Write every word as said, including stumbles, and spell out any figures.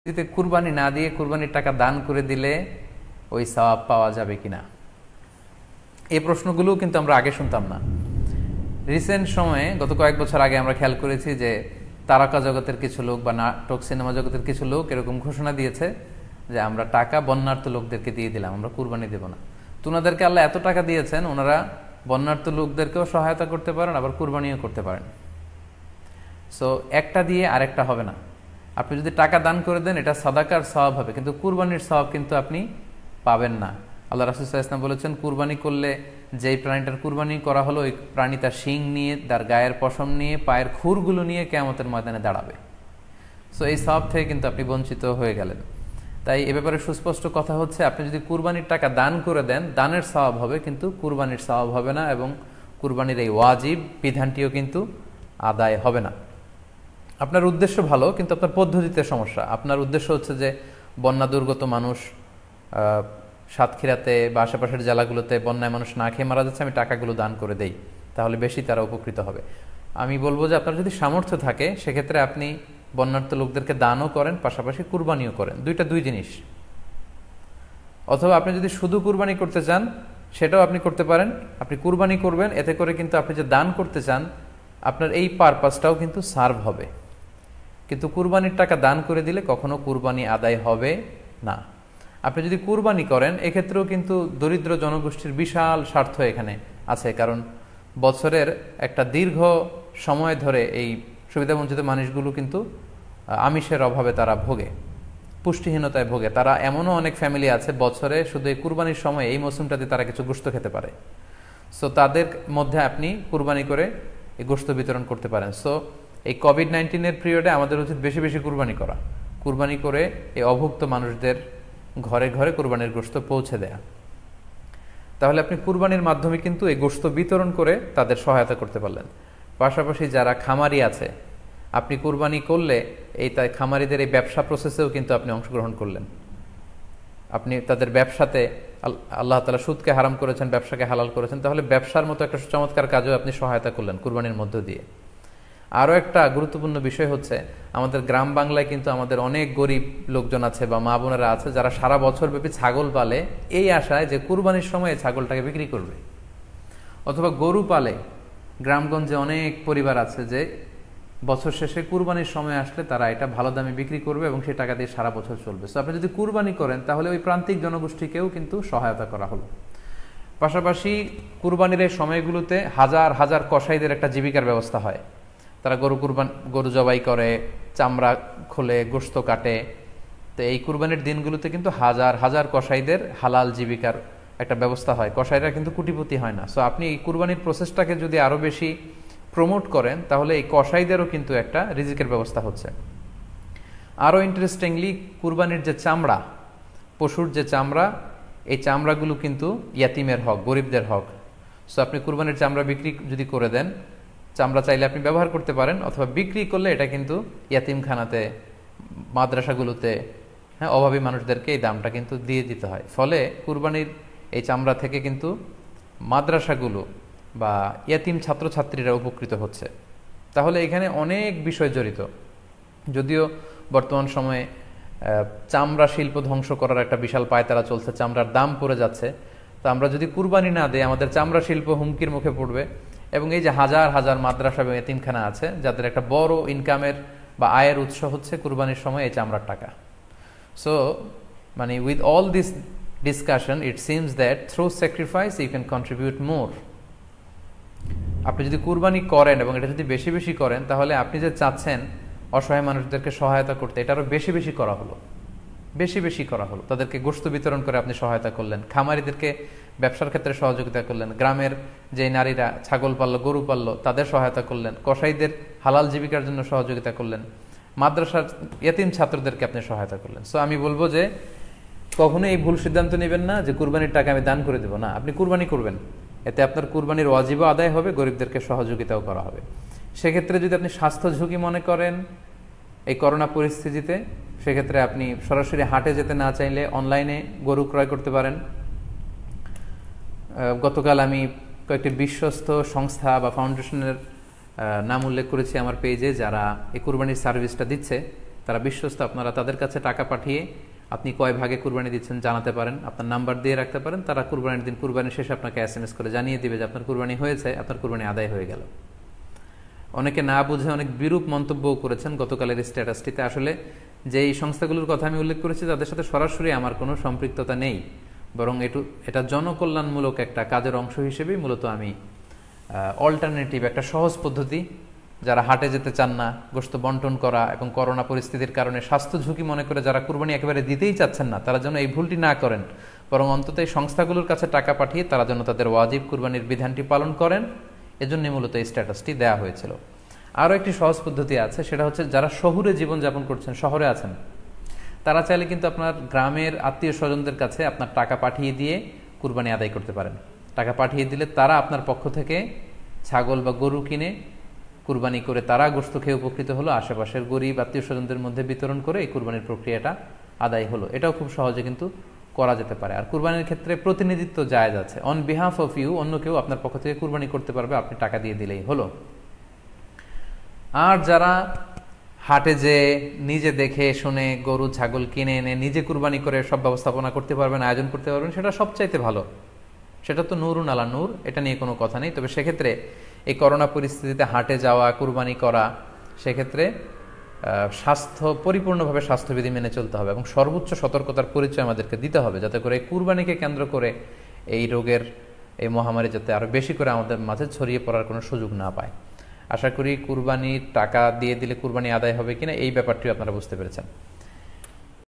যদি কুরবানি না দিয়ে কুরবানির টাকা দান করে দিলে ওই সওয়াব পাওয়া যাবে কিনা, এই প্রশ্নগুলো কিন্তু আমরা আগে শুনতাম না। রিসেন্ট সময়ে গত কয়েক বছর আগে আমরা খেয়াল করেছি যে তারকা জগতের কিছু লোক বা নাটক সিনেমা জগতের কিছু লোক এরকম ঘোষণা দিয়েছে যে আমরা টাকা বন্যার্থ লোকদেরকে দিয়ে দিলাম, আমরা কুরবানি দেব না। তো ওনাদেরকে আল্লাহ এত টাকা দিয়েছেন, ওনারা বন্যার্থ লোকদেরকেও সহায়তা করতে পারেন, আবার কুরবানিও করতে পারেন। সো একটা দিয়ে আরেকটা হবে না। আপনি যদি টাকা দান করে দেন এটা সাদাকার সওয়াব হবে, কিন্তু কুরবানির সওয়াব কিন্তু আপনি পাবেন না। আল্লাহ রাসূল সাল্লাল্লাহু আলাইহি ওয়াসাল্লাম বলেছেন, কুরবানি করলে যেই প্রাণীটার কুরবানি করা হলো ওই প্রাণী তার শিং নিয়ে, তার গায়ের পশম নিয়ে, পায়ের খুরগুলো নিয়ে কিয়ামতের ময়দানে দাঁড়াবে। সো এই সওয়াব থেকে কিন্তু আপনি বঞ্চিত হয়ে গেলেন। তাই এ ব্যাপারে সুস্পষ্ট কথা হচ্ছে, আপনি যদি কুরবানির টাকা দান করে দেন দানের সওয়াব হবে, কিন্তু কুরবানির সওয়াব হবে না, এবং কুরবানির এই ওয়াজিব বিধানটিও কিন্তু আদায় হবে না। আপনার উদ্দেশ্য ভালো, কিন্তু আপনার পদ্ধতিতে সমস্যা। আপনার উদ্দেশ্য হচ্ছে যে বন্যা দুর্গত মানুষ, সাতক্ষীরাতে বা আশেপাশের জেলাগুলোতে বন্যায় মানুষ না খেয়ে মারা যাচ্ছে, আমি টাকাগুলো দান করে দেই, তাহলে বেশি তারা উপকৃত হবে। আমি বলবো যে আপনার যদি সামর্থ্য থাকে সেক্ষেত্রে আপনি বন্যার্থ লোকদেরকে দানও করেন, পাশাপাশি কুরবানিও করেন, দুইটা দুই জিনিস। অথবা আপনি যদি শুধু কুরবানি করতে চান সেটাও আপনি করতে পারেন। আপনি কুরবানি করবেন, এতে করে কিন্তু আপনি যে দান করতে চান আপনার এই পারপাসটাও কিন্তু সার্ভ হবে। কিন্তু কুরবানির টাকা দান করে দিলে কখনো কুরবানি আদায় হবে না। আপনি যদি কুরবানি করেন এক্ষেত্রেও কিন্তু দরিদ্র জনগোষ্ঠীর বিশাল স্বার্থ এখানে আছে, কারণ বছরের একটা দীর্ঘ সময় ধরে এই সুবিধাবঞ্চিত মানুষগুলো কিন্তু আমিষের অভাবে তারা ভোগে, পুষ্টিহীনতায় ভোগে। তারা এমনও অনেক ফ্যামিলি আছে বছরে শুধু এই কুরবানির সময় এই মৌসুমটাতে তারা কিছু গোশত খেতে পারে। সো তাদের মধ্যে আপনি কুরবানি করে এই গোশত বিতরণ করতে পারেন। সো এই কোভিড নাইন্টিনের পিরিয়ডে আমাদের উচিত বেশি বেশি কুরবানি করা, কুরবানি করে এই অভুক্ত মানুষদের ঘরে ঘরে কুরবানির গোশত পৌঁছে দেয়া। তাহলে আপনি কুরবানির মাধ্যমে কিন্তু এই গোশত বিতরণ করে তাদের সহায়তা করতে পারলেন। পাশাপাশি যারা খামারি আছে, আপনি কুরবানি করলে এই তাই খামারিদের এই ব্যবসা প্রসেসেও কিন্তু আপনি অংশগ্রহণ করলেন। আপনি তাদের ব্যবসাতে, আল্লাহ তাআলা সুদকে হারাম করেছেন, ব্যবসাকে হালাল করেছেন, তাহলে ব্যবসার মতো একটা চমৎকার কাজেও আপনি সহায়তা করলেন কুরবানির মধ্য দিয়ে। আরও একটা গুরুত্বপূর্ণ বিষয় হচ্ছে, আমাদের গ্রাম বাংলায় কিন্তু আমাদের অনেক গরিব লোকজন আছে বা মা বোনেরা আছে যারা সারা বছর ব্যাপী ছাগল পালে এই আশায় যে কুরবানির সময় ছাগলটাকে বিক্রি করবে, অথবা গরু পালে। গ্রামগঞ্জে অনেক পরিবার আছে যে বছর শেষে কুরবানির সময় আসলে তারা এটা ভালো দামে বিক্রি করবে এবং সেই টাকা দিয়ে সারা বছর চলবে। সো আপনি যদি কুরবানি করেন তাহলে ওই প্রান্তিক জনগোষ্ঠীকেও কিন্তু সহায়তা করা হলো। পাশাপাশি কুরবানির এই সময়গুলোতে হাজার হাজার কসাইদের একটা জীবিকার ব্যবস্থা হয়। তারা গরু কুরবান গরু জবাই করে, চামড়া খোলে, গোশত কাটে। তো এই কুরবানির দিনগুলোতে কিন্তু হাজার হাজার কসাইদের হালাল জীবিকার একটা ব্যবস্থা হয়। কসাইরা কিন্তু কোটিপতি হয় না। সো আপনি এই কুরবানির প্রসেসটাকে যদি আরও বেশি প্রমোট করেন তাহলে এই কসাইদেরও কিন্তু একটা রিজিকের ব্যবস্থা হচ্ছে। আরও ইন্টারেস্টিংলি, কুরবানির যে চামড়া, পশুর যে চামড়া, এই চামড়াগুলো কিন্তু ইয়াতিমের হক, গরিবদের হক। সো আপনি কুরবানির চামড়া বিক্রি যদি করে দেন, চামড়া চাইলে আপনি ব্যবহার করতে পারেন, অথবা বিক্রি করলে এটা কিন্তু ইয়াতিমখানাতে, মাদ্রাসাগুলোতে, হ্যাঁ, অভাবী মানুষদেরকে এই দামটা কিন্তু দিয়ে দিতে হয়। ফলে কুরবানির এই চামড়া থেকে কিন্তু মাদ্রাসাগুলো বা ইয়াতিম ছাত্রছাত্রীরা উপকৃত হচ্ছে। তাহলে এখানে অনেক বিষয় জড়িত। যদিও বর্তমান সময়ে চামড়া শিল্প ধ্বংস করার একটা বিশাল পায়তারা চলছে, চামড়ার দাম পড়ে যাচ্ছে। তো আমরা যদি কুরবানি না দিই আমাদের চামড়া শিল্প হুমকির মুখে পড়বে। এবং এই যে হাজার হাজার মাদ্রাসা এবং এতিমখানা আছে যাদের একটা বড় ইনকামের বা আয়ের উৎস হচ্ছে কুরবানির সময় এই চামড়ার টাকা। সো মানে with all this discussion it seems that through sacrifice you can contribute more. আপনি যদি কুরবানি করেন এবং এটা যদি বেশি বেশি করেন তাহলে আপনি যে চাচ্ছেন অসহায় মানুষদেরকে সহায়তা করতে, এটা আরও বেশি বেশি করা হলো, বেশি বেশি করা হলো। তাদেরকে গোশত বিতরণ করে আপনি সহায়তা করলেন, খামারিদেরকে ব্যবসার ক্ষেত্রে সহযোগিতা করলেন, গ্রামের যে নারীরা ছাগল পাললো, গরু পাললো তাদের সহায়তা করলেন, কসাইদের হালাল জীবিকার জন্য সহযোগিতা করলেন, মাদ্রাসার ইয়াতিম ছাত্রদেরকে আপনি সহায়তা করলেন। সো আমি বলবো যে কখনো এই ভুল সিদ্ধান্ত নেবেন না যে কুরবানির টাকা আমি দান করে দেবো। না, আপনি কুরবানি করবেন, এতে আপনার কুরবানির ওয়াজিবও আদায় হবে, গরিবদেরকে সহযোগিতাও করা হবে। সেক্ষেত্রে যদি আপনি স্বাস্থ্য ঝুঁকি মনে করেন এই করোনা পরিস্থিতিতে, সেক্ষেত্রে আপনি সরাসরি হাটে যেতে না চাইলে অনলাইনে গরু ক্রয় করতে পারেন। গতকাল আমি কয়েকটি বিশ্বস্ত সংস্থা বা ফাউন্ডেশনের নাম উল্লেখ করেছি আমার পেজে, যারা এই কুরবানির সার্ভিসটা দিচ্ছে। তারা বিশ্বস্ত, আপনারা তাদের কাছে টাকা পাঠিয়ে আপনি কয় ভাগে কুরবানি দিচ্ছেন জানাতে পারেন, আপনার নাম্বার দিয়ে রাখতে পারেন। তারা কুরবানির দিন কুরবানির শেষে আপনাকে এস এম এস করে জানিয়ে দিবে যে আপনার কুরবানি হয়েছে, আপনার কুরবানি আদায় হয়ে গেল। অনেকে না বুঝে অনেক বিরূপ মন্তব্যও করেছেন গতকালের স্ট্যাটাসটিতে। আসলে যে এই সংস্থাগুলোর কথা আমি উল্লেখ করেছি তাদের সাথে সরাসরি আমার কোনো সম্পৃক্ততা নেই, বরং এটু এটা জনকল্যাণমূলক একটা কাজের অংশ হিসেবেই মূলত আমি অল্টারনেটিভ একটা সহজ পদ্ধতি, যারা হাটে যেতে চান না, গোশত বন্টন করা এবং করোনা পরিস্থিতির কারণে স্বাস্থ্য ঝুঁকি মনে করে যারা কুরবানি একেবারে দিতেই চাচ্ছেন না, তারা যেন এই ভুলটি না করেন, বরং অন্তত এই সংস্থাগুলোর কাছে টাকা পাঠিয়ে তারা যেন তাদের ওয়াজিব কুরবানির বিধানটি পালন করেন, এজন্য মূলত এই স্ট্যাটাসটি দেওয়া হয়েছিল। আরও একটি সহজ পদ্ধতি আছে, সেটা হচ্ছে যারা শহুরে জীবনযাপন করছেন, শহরে আছেন, তারা চাইলে কিন্তু আপনার গ্রামের আত্মীয় স্বজনদের কাছে আপনার টাকা পাঠিয়ে দিয়ে কুরবানি আদায় করতে পারেন। টাকা পাঠিয়ে দিলে তারা আপনার পক্ষ থেকে ছাগল বা গরু কিনে কুরবানি করে তারা গোশত খেয়ে উপকৃত হলো, আশেপাশের গরিব আত্মীয় স্বজনদের মধ্যে বিতরণ করে এই কুরবানির প্রক্রিয়াটা আদায় হলো। এটাও খুব সহজে কিন্তু করা যেতে পারে। আর কুরবানির ক্ষেত্রে প্রতিনিধিত্ব জায়েজ আছে, অন বিহাফ অফ ইউ অন্য কেউ আপনার পক্ষ থেকে কুরবানি করতে পারবে, আপনি টাকা দিয়ে দিলেই হলো। আর যারা হাটে যে নিজে দেখে শুনে গরু ছাগল কিনে এনে নিজে কুরবানি করে সব ব্যবস্থাপনা করতে পারবেন, আয়োজন করতে পারবেন, সেটা সবচাইতে ভালো, সেটা তো নূরুন আলা নূর, এটা নিয়ে কোনো কথা নেই। তবে সেক্ষেত্রে এই করোনা পরিস্থিতিতে হাটে যাওয়া, কুরবানি করা, সেক্ষেত্রে স্বাস্থ্য পরিপূর্ণভাবে স্বাস্থ্যবিধি মেনে চলতে হবে এবং সর্বোচ্চ সতর্কতার পরিচয় আমাদেরকে দিতে হবে, যাতে করে কুরবানিকে কেন্দ্র করে এই রোগের এই মহামারী যাতে আরও বেশি করে আমাদের মাঝে ছড়িয়ে পড়ার কোনো সুযোগ না পায়। আশা করি কুরবানির টাকা দিয়ে দিলে কুরবানি আদায় হবে কিনা এই ব্যাপারটিও আপনারা বুঝতে পেরেছেন।